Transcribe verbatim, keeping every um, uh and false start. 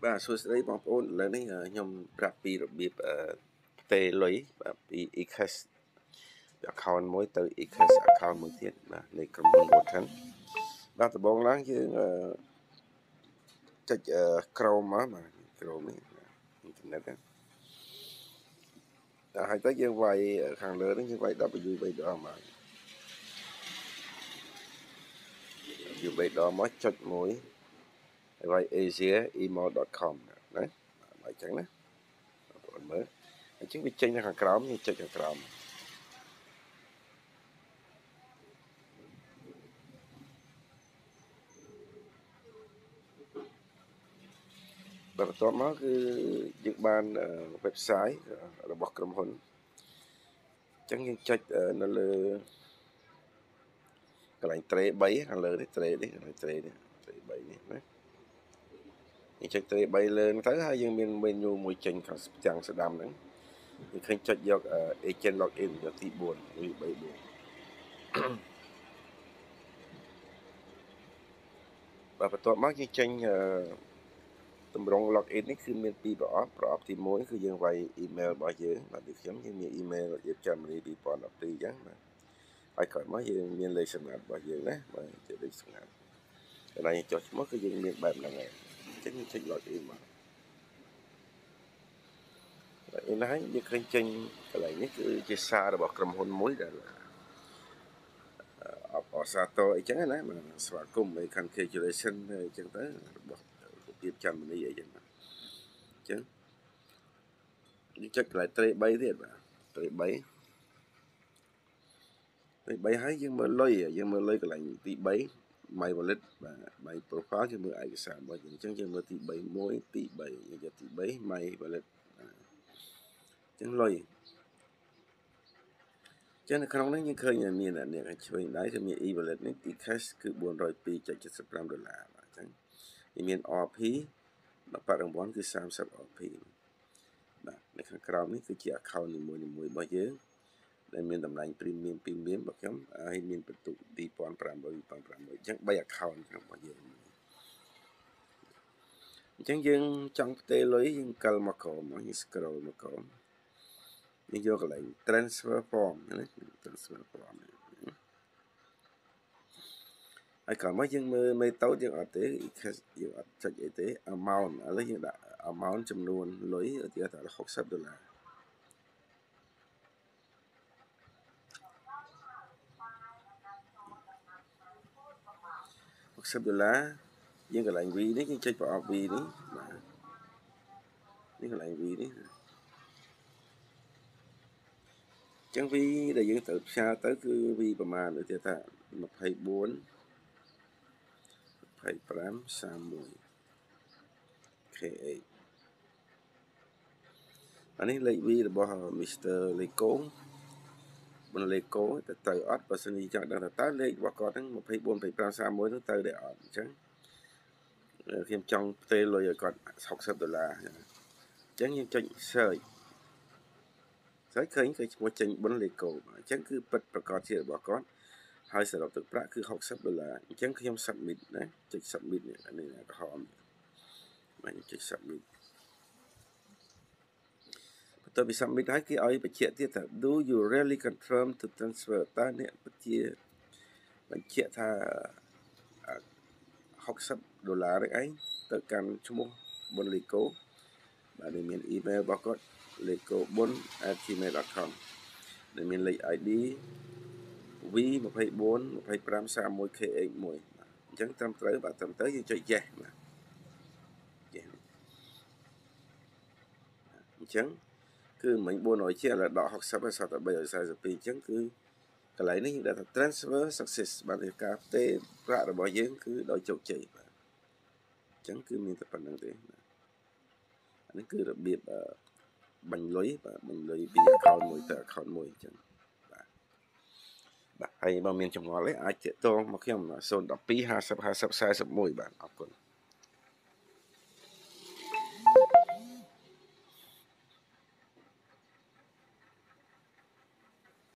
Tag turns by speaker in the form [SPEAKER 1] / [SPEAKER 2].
[SPEAKER 1] បាទសួស្តីបងប្អូនឥឡូវនេះខ្ញុំប្រាប់ពីរបៀបផ្ទេរលុយបាទពី eCash account មួយទៅ eCash account មួយទៀតបាទនៃក្រុមហ៊ុន Rotan បាទដំបូងឡើងយើងចុច Chrome មកបាទ Chrome នេះអ៊ីនធឺណិតណាដល់ហើយទៅយើងវាយខាងលើនេះយើងវាយ W បីដងបាទ W បីដងមកចុចមួយហើយវាយ asia email dot com ណាបាទអញ្ចឹងណាបងប្អូនមើលអញ្ចឹងវាចេញនៅខាងក្រោមយើងចុចខាងក្រោមបាទបន្ទាប់មកគឺយើងបាន website របស់ក្រុមហ៊ុនអញ្ចឹងយើងចុចនៅលើកន្លែង tray បីខាងលើនេះ tray នេះកន្លែង tray នេះ tray បីនេះណាយើងចុច tray បីលើទៅហើយយើងមាន menu មួយចេញខាងផ្ទាំងស្ដាំហ្នឹងយើងឃើញចុចយក agent login យកទីបួនឬបីបួនបាទបន្ទាប់មកយើងចេញតម្រង login នេះគឺមានពីរប្រអប់ប្រអប់ទីមួយគឺយើងវាយ email របស់យើងបាទដូចខ្ញុំយើងមាន email រៀបចំរៀបពីរពាន់ដប់ពីរអញ្ចឹងបាទហើយក្រោយមកយើងមានលេខសម្ងាត់របស់យើងណាបាទជាលេខសម្ងាត់កន្លែងចុះឈ្មោះគឺយើងមានបែបហ្នឹងហើយអញ្ចឹងយើងចុច login មកហើយឯណាយើងឃើញចេញកន្លែងនេះគឺជាសាររបស់ក្រុមហ៊ុនមួយដែលអបអរសាទរអីចឹងណាបាទស្វាគមន៍ congratulation អីចឹងទៅរបស់រៀបចំនេះអីចឹងបាទអញ្ចឹងយើងចុចកន្លែង tray បីទៀតបាទ tray បី tray បីហើយយើងមើលលុយយើងមើលលុយកន្លែងទីបី My Wallet បាទ My Profile យើងមើលឯកសាររបស់យើងអញ្ចឹងយើងមើលទីបីមួយទីបីយើងយកទីបី My Wallet អញ្ចឹងលុយចឹងនៅក្នុងនេះយើងឃើញមានអ្នកឆ្វេងដៃគឺមាន e-wallet នេះ eCash គឺ បួនរយពីរចុចседប្រាំដុល្លារបាទអញ្ចឹងវាមាន អារ พี ប្រាក់រង្វាន់គឺសាមសិប អារ พี បាទនៅខាងក្រោមនេះគឺជា account នីមួយៗរបស់យើងដែលមានតម្លៃ premium premium របស់ខ្ញុំហើយមានបន្ទុកពីរពាន់ប្រាំរយ ពីរពាន់ប្រាំរយអញ្ចឹងបី account របស់យើងអញ្ចឹងយើងចង់ផ្ទេរលុយយើងកិលមកក្រោមយើង scroll មកក្រោមយើងយកកន្លែង transfer form ណា transfer form ហើយក្រោយមកយើងមើលមេតូតយើងអត់ទេយើងអត់ចុចអីទេ amount ឥឡូវយើងដាក់ amount ចំនួនលុយឧទាហរណ៍ថាหกสิบដុល្លារหกสิบដុល្លារយើងកន្លែង V នេះយើងចុចប្រអប់ V នេះបាទនេះកន្លែង V នេះចឹង V ដែលយើងត្រូវផ្សាយទៅគឺ V ប្រមាណឧទាហរណ៍ថាยี่สิบสี่ ยี่สิบห้า สามสิบเอ็ด เค เอช អានេះលេខ V របស់ Mr. Leko បង Leko ទៅទៅអត់បើសិនជាចង់ដឹងថាតើលេខរបស់គាត់ហ្នឹងยี่สิบสี่ ยี่สิบห้า สามสิบเอ็ดហ្នឹងទៅដែរអត់អញ្ចឹងខ្ញុំចង់ផ្ទេរលុយឲ្យគាត់หกสิบដុល្លារអញ្ចឹងយើងចុច search ហើយឃើញគឺឈ្មោះចេញបុន Leko អញ្ចឹងគឺពិតប្រកបជារបស់គាត់ហើយសរុបទឹកប្រាក់គឺหกสิบដុល្លារអញ្ចឹងខ្ញុំ submit ណាចុច submit នេះនេះក្រហមបាទចុច submit បន្ទាប់ពី submit ហើយគេឲ្យបញ្ជាក់ទៀតថា do you really confirm to transfer តើអ្នកពិតជាបញ្ជាក់ថាหกสิบដុល្លារនេះឯងទៅកាន់ឈ្មោះបុន Leko បាទនេះមាន email របស់គាត់ leko bun at gmail dot com ដែលមានលេខ ไอ ดี V ยี่สิบสี่ ยี่สิบห้า สามสิบเอ็ด เค เอช មួយអញ្ចឹងត្រឹមត្រូវបាទត្រឹមត្រូវយើងចុច yes បាទ yes អញ្ចឹងគឺមិញbốnរយជាឥឡូវដកหกสิบហើយសល់តែបីរយสี่สิบពីរអញ្ចឹងគឺកន្លែងនេះយើងដាក់ថា transfer success បាទគឺការផ្ទេរប្រាក់របស់យើងគឺដោយជោគជ័យបាទអញ្ចឹងគឺមានតែប៉ុណ្្នឹងទេអានេះគឺរបៀបបាញ់លុយបាទបាញ់លុយពី account មួយទៅ account មួយអញ្ចឹងបាទបាទហើយបើមានចម្ងល់អីអាចទាក់ទងមកខ្ញុំ ศูนย์ หนึ่ง สอง ห้า ศูนย์ ห้า ศูนย์ สี่ หนึ่ง មួយបាទអរគុណ